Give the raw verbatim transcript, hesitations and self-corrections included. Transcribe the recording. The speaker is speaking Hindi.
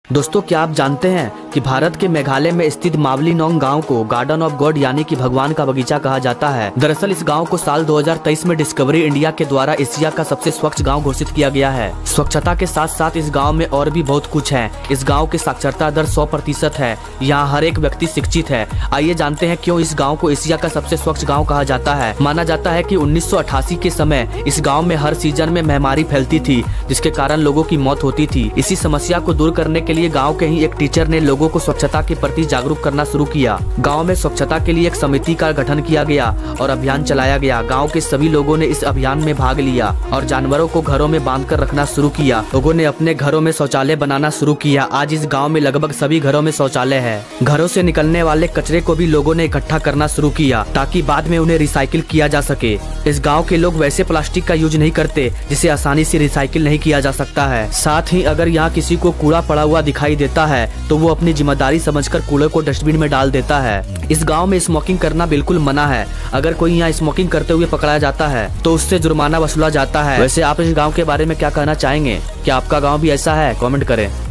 दोस्तों, क्या आप जानते हैं कि भारत के मेघालय में स्थित मावलीनोंग गांव को गार्डन ऑफ गॉड यानी कि भगवान का बगीचा कहा जाता है। दरअसल इस गांव को साल दो हज़ार तेईस में डिस्कवरी इंडिया के द्वारा एशिया का सबसे स्वच्छ गांव घोषित किया गया है। स्वच्छता के साथ साथ इस गांव में और भी बहुत कुछ है। इस गांव की साक्षरता दर सौ प्रतिशत है। यहाँ हर एक व्यक्ति शिक्षित है। आइए जानते हैं क्यों इस गाँव को एशिया का सबसे स्वच्छ गाँव कहा जाता है। माना जाता है की उन्नीस सौ अठासी के समय इस गाँव में हर सीजन में महामारी फैलती थी, जिसके कारण लोगों की मौत होती थी। इसी समस्या को दूर करने के लिए गाँव के ही एक टीचर ने लोगों को स्वच्छता के प्रति जागरूक करना शुरू किया। गांव में स्वच्छता के लिए एक समिति का गठन किया गया और अभियान चलाया गया। गांव के सभी लोगों ने इस अभियान में भाग लिया और जानवरों को घरों में बांधकर रखना शुरू किया। लोगों ने अपने घरों में शौचालय बनाना शुरू किया। आज इस गांव में लगभग सभी घरों में शौचालय है। घरों से निकलने वाले कचरे को भी लोगों ने इकट्ठा करना शुरू किया ताकि बाद में उन्हें रिसाइकिल किया जा सके। इस गाँव के लोग वैसे प्लास्टिक का यूज नहीं करते जिसे आसानी से रिसाइकिल नहीं किया जा सकता है। साथ ही अगर यहाँ किसी को कूड़ा पड़ा हुआ दिखाई देता है तो वो अपनी जिम्मेदारी समझकर कूड़े को डस्टबिन में डाल देता है। इस गांव में स्मोकिंग करना बिल्कुल मना है। अगर कोई यहाँ स्मोकिंग करते हुए पकड़ा जाता है तो उससे जुर्माना वसूला जाता है। वैसे आप इस गांव के बारे में क्या कहना चाहेंगे? क्या आपका गांव भी ऐसा है? कमेंट करें।